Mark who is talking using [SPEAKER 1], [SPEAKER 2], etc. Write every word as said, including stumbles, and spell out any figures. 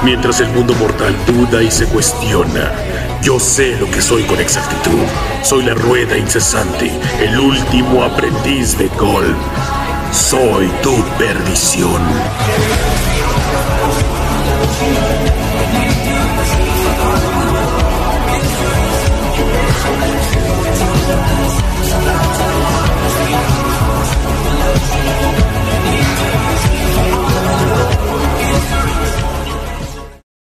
[SPEAKER 1] Mientras el mundo mortal duda y se cuestiona, yo sé lo que soy con exactitud. Soy la rueda incesante, el último aprendiz de Golm. Soy tu perdición.